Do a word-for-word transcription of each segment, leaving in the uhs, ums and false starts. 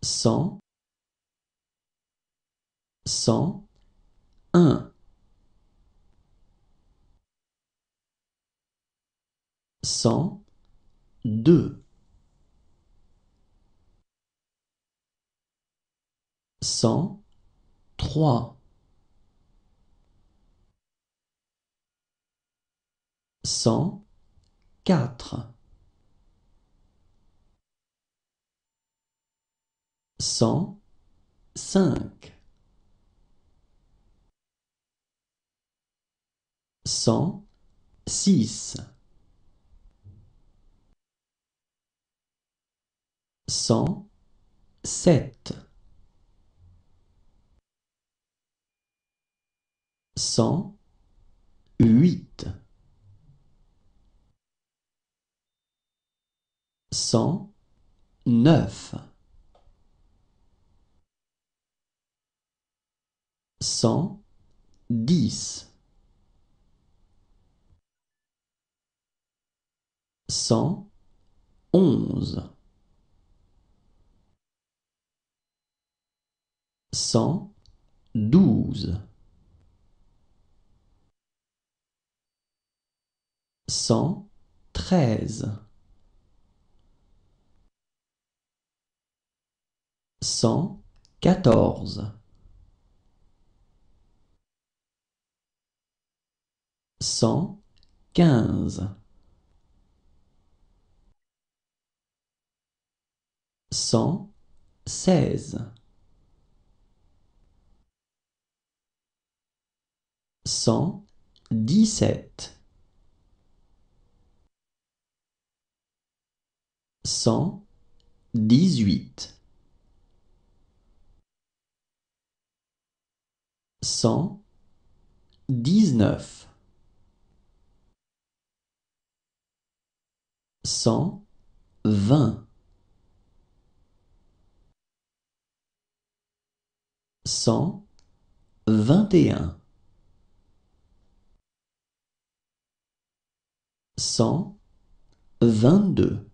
cent, cent un, cent deux, cent trois, cent quatre, cent cinq, cent six, cent sept, cent huit, cent neuf, cent dix, cent onze, cent douze, cent treize, cent quatorze, cent quinze, cent seize, cent dix-sept, cent dix-huit, cent dix-neuf, cent vingt, cent vingt et un, cent vingt-deux,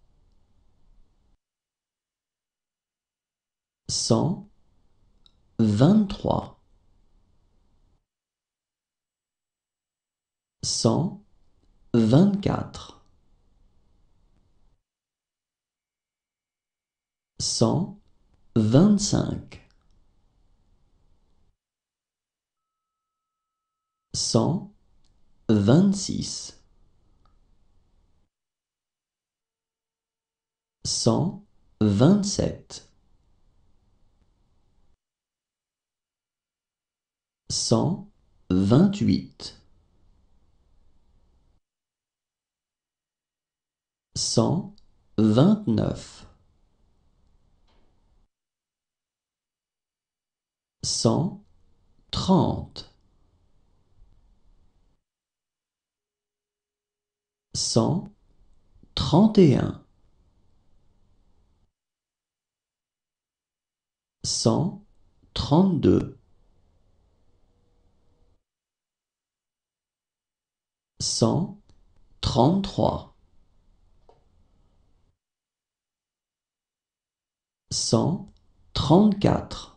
cent vingt-trois, cent vingt-quatre, cent vingt-cinq, cent vingt-six, cent vingt-sept, cent vingt-huit, cent vingt-neuf, cent trente, cent trente et un, cent trente-deux, cent trente-trois, cent trente-quatre,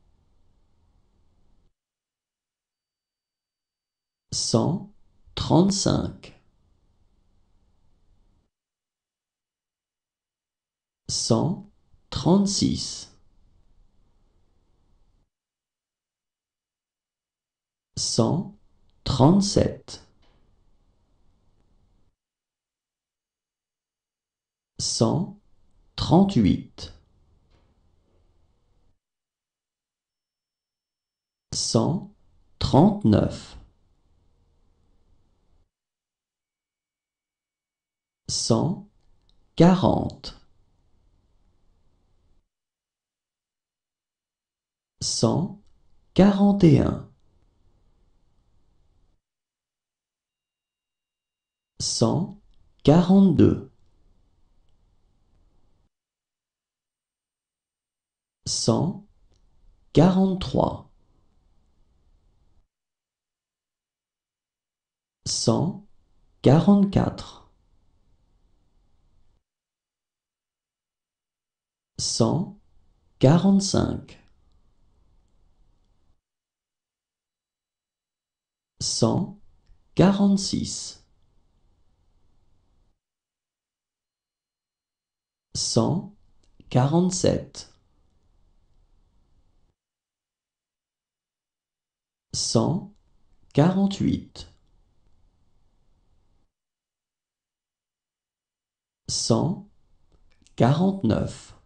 cent trente-cinq, cent trente-six, cent trente-sept, cent trente-huit, cent trente-neuf, cent quarante, cent quarante et un, cent quarante-deux, cent quarante-trois, cent quarante-quatre, cent quarante-cinq, cent quarante-six, cent quarante-sept, cent quarante-huit, cent quarante-neuf,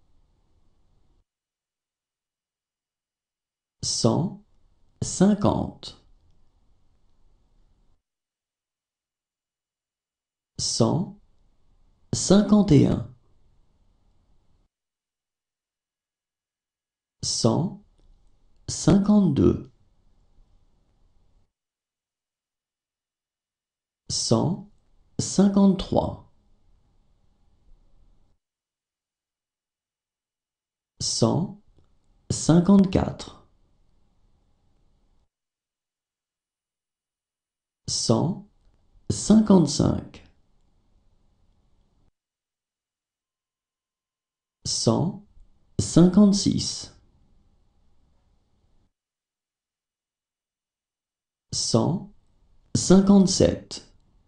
cent cinquante, cent cinquante et un, cent cinquante-deux, cent cinquante-trois, cent cinquante-quatre, cent cinquante-cinq, cent cinquante-six, cent cinquante-sept,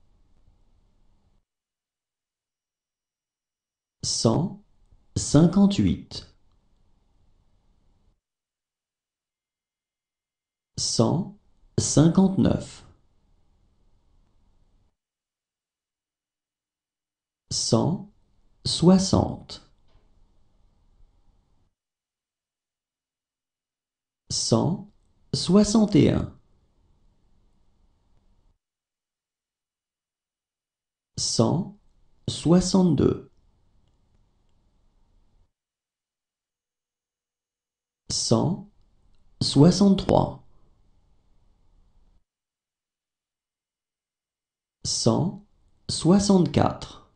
cent cinquante-huit, cent cinquante-neuf, cent soixante, cent soixante et un, cent soixante-deux, cent soixante-trois, cent soixante-quatre,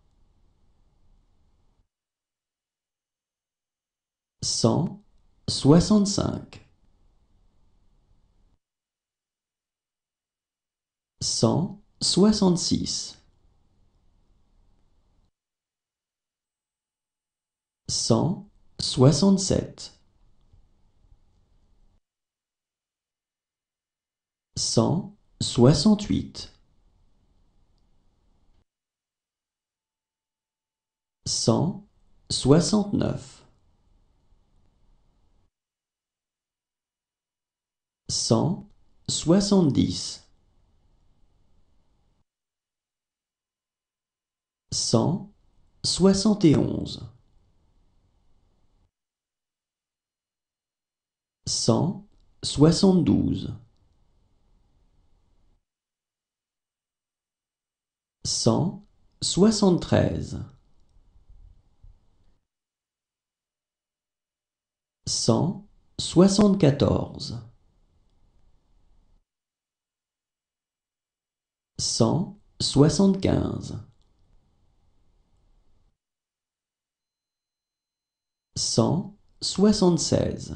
cent soixante-cinq, cent soixante-six, cent soixante-sept, cent soixante-huit, cent soixante-neuf, cent soixante-dix, cent soixante et onze, cent soixante-douze, cent soixante-treize, cent soixante-quatorze, cent soixante-quinze, cent soixante-seize,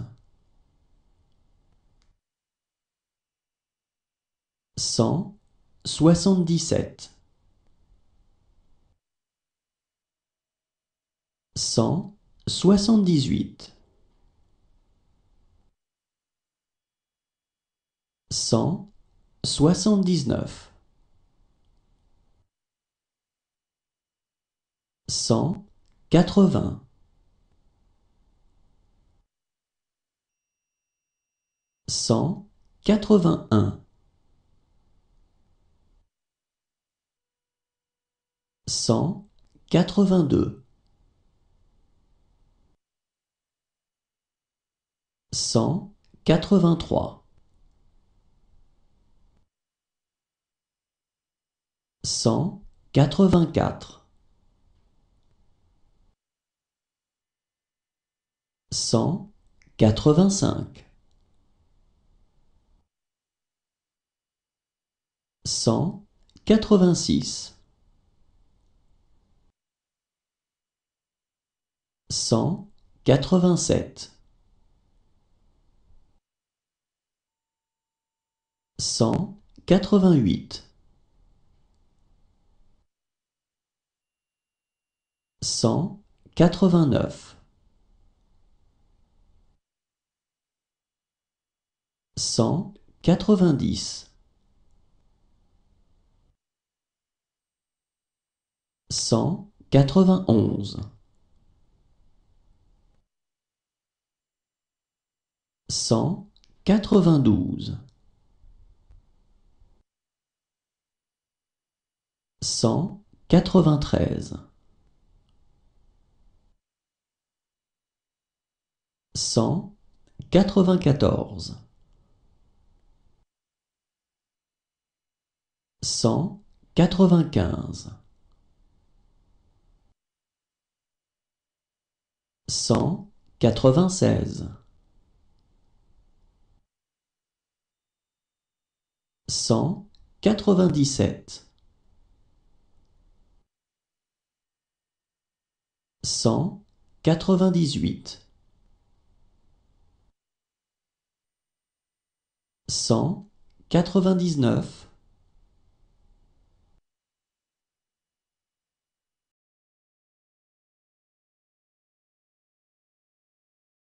cent soixante-dix-sept, cent soixante-dix-huit, cent soixante-dix-neuf, cent quatre-vingts, cent quatre-vingt-un, cent quatre-vingt-deux, cent quatre-vingt-trois, cent quatre-vingt-quatre, cent quatre-vingt-cinq, cent quatre-vingt-six, cent quatre-vingt-sept, cent quatre-vingt-huit, cent quatre-vingt-neuf, cent quatre-vingt-dix, cent quatre-vingt-onze, cent quatre-vingt-douze, cent quatre-vingt-treize, cent quatre-vingt-quatorze, cent quatre-vingt-quinze, cent quatre-vingt-seize, cent quatre-vingt-dix-sept, cent quatre-vingt-dix-huit, cent quatre-vingt-dix-neuf,